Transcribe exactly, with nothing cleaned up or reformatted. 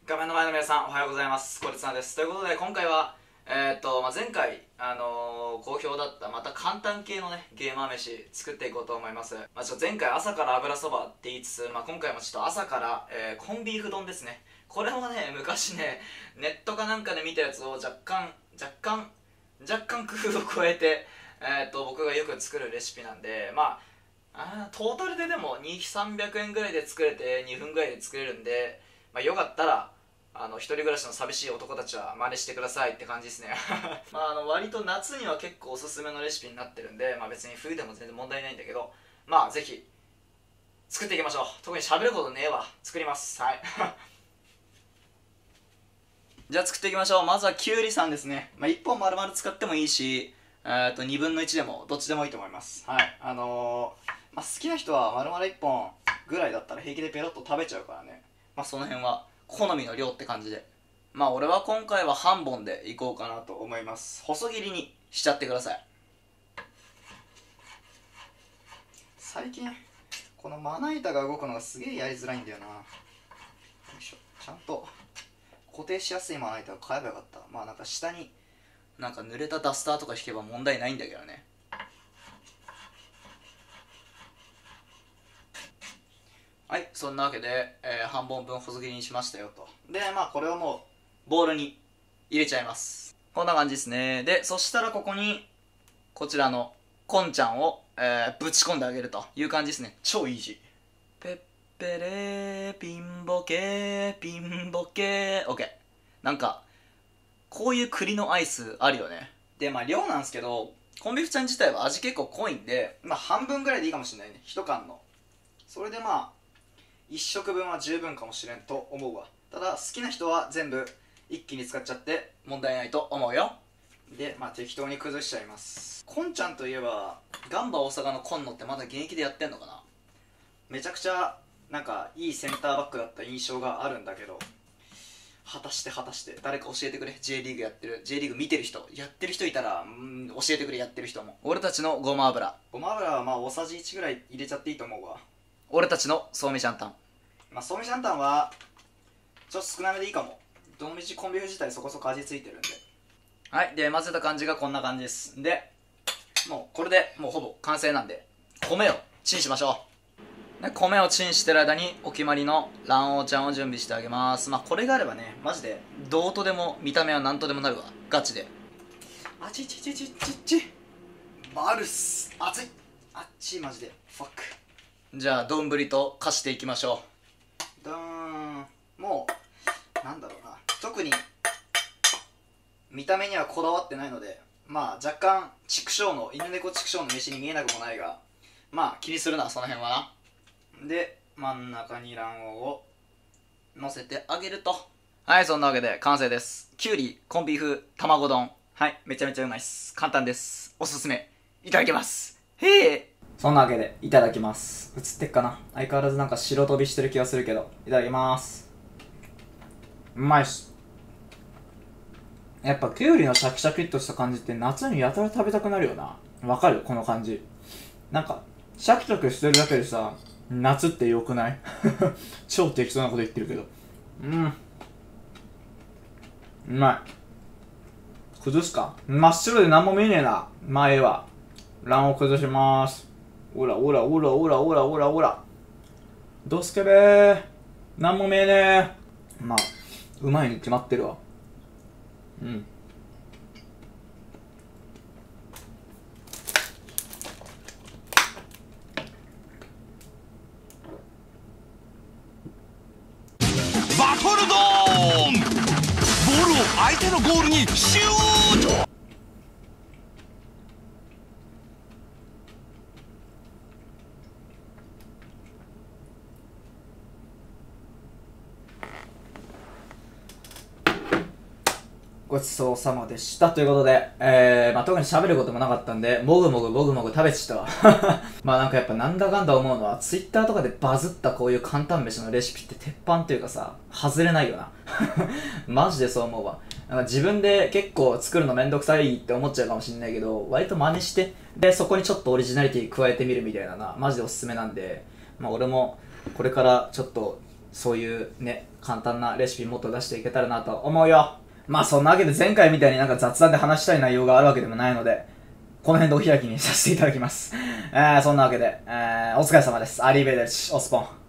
画面の前の皆さんおはようございます。これつなです。ということで今回はえー、っと、まあ、前回、あのー、好評だったまた簡単系のねゲーマー飯作っていこうと思います。まあ、ちょっと前回朝から油そばって言いつつ、まあ、今回もちょっと朝から、えー、コンビーフ丼ですね。これはね昔ねネットかなんかで見たやつを若干若干若干工夫を加えて、えー、っと僕がよく作るレシピなんで、まああトータルででもにひゃくさんびゃくえんぐらいで作れてにふんぐらいで作れるんで、まあ、よかったらあの一人暮らしの寂しい男たちは真似してくださいって感じですねまああの割と夏には結構おすすめのレシピになってるんで、まあ、別に冬でも全然問題ないんだけど、まあぜひ作っていきましょう。特に喋ることねえわ。作ります。はいじゃあ作っていきましょう。まずはきゅうりさんですね。まあ、いっぽん丸々使ってもいいし、えー、とにぶんのいちでもどっちでもいいと思います。はいあのーまあ、好きな人は丸々いっぽんぐらいだったら平気でペロッと食べちゃうからね。まあその辺は好みの量って感じで、まあ俺は今回は半本でいこうかなと思います。細切りにしちゃってください。最近このまな板が動くのがすげえやりづらいんだよな。よいしょ。ちゃんと固定しやすいまな板を買えばよかった。まあなんか下になんか濡れたダスターとか引けば問題ないんだけどね。はい、そんなわけで、えー、半本分細切りにしましたよと。で、まあこれをもうボウルに入れちゃいます。こんな感じですね。で、そしたらここにこちらのコンちゃんを、えー、ぶち込んであげるという感じですね。超イージー。ペッペレーピンボケーピンボケー。オッケー。なんかこういう栗のアイスあるよね。で、まあ量なんですけど、コンビーフちゃん自体は味結構濃いんで、まあ半分ぐらいでいいかもしれないね。一缶の。それでまあいっ食分は十分かもしれんと思うわ。ただ好きな人は全部一気に使っちゃって問題ないと思うよ。で、まあ適当に崩しちゃいます。コンちゃんといえばガンバ大阪のコンノってまだ現役でやってんのかな。めちゃくちゃなんかいいセンターバックだった印象があるんだけど、果たして果たして誰か教えてくれ。 J リーグやってる J リーグ見てる人やってる人いたらん教えてくれ。やってる人も。俺たちのごま油ごま油はまあ大さじいちぐらい入れちゃっていいと思うわ。俺たちのそうめんシャンタン、まあそうめんシャンタンはちょっと少なめでいいかも。どのみちコンビーフ自体そこそこ味付いてるんで。はい。で混ぜた感じがこんな感じです。でもうこれでもうほぼ完成なんで米をチンしましょう。で米をチンしてる間にお決まりの卵黄ちゃんを準備してあげます。まあこれがあればねマジでどうとでも見た目は何とでもなるわ。ガチで。あちちちちちちバルス熱い。あっちマジでファック。じゃあ丼と化していきましょう。どーん。もうなんだろうな、特に見た目にはこだわってないので、まあ若干畜生の犬猫畜生の飯に見えなくもないが、まあ気にするなその辺はな。で真ん中に卵黄を乗せてあげると。はい、そんなわけで完成です。きゅうりコンビーフ卵丼。はい、めちゃめちゃうまいっす。簡単です。おすすめ。いただきます。へえ。そんなわけでいただきます。映ってっかな。相変わらずなんか白飛びしてる気がするけど、いただきます。うまいっす。やっぱきゅうりのシャキシャキっとした感じって夏にやたら食べたくなるよな。わかるこの感じ。なんかシャキシャキしてるだけでさ、夏って良くない超適当なこと言ってるけど、うん、うまい。崩すか。真っ白で何も見えねえな。前は卵黄崩しまーす。おらおらおらおらおらおらおら。ドスケベー。なんも見えねえ。まあ、うまいに決まってるわ。うん。 バトルドーン。ボールを相手のゴールにシュート。 ごちそうさまでしたということで、えー、まあ、特に喋ることもなかったんで、もぐもぐもぐもぐ食べちゃったわ。まあなんかやっぱなんだかんだ思うのは、ツイッターとかでバズったこういう簡単飯のレシピって鉄板というかさ、外れないよな。マジでそう思うわ。なんか自分で結構作るのめんどくさいって思っちゃうかもしんないけど、割と真似して、で、そこにちょっとオリジナリティ加えてみるみたいなな、マジでおすすめなんで、まあ俺もこれからちょっとそういうね簡単なレシピもっと出していけたらなと思うよ。まあそんなわけで前回みたいになんか雑談で話したい内容があるわけでもないので、この辺でお開きにさせていただきます。えー、そんなわけで、えー、お疲れ様です。アリーベデルチ、オスポン。